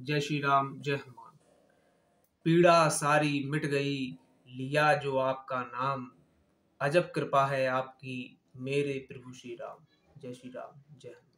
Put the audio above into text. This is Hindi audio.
जय श्री राम जय हनुमान। पीड़ा सारी मिट गई, लिया जो आपका नाम, अजब कृपा है आपकी मेरे प्रभु श्री राम। जय श्री राम जय हनुमान।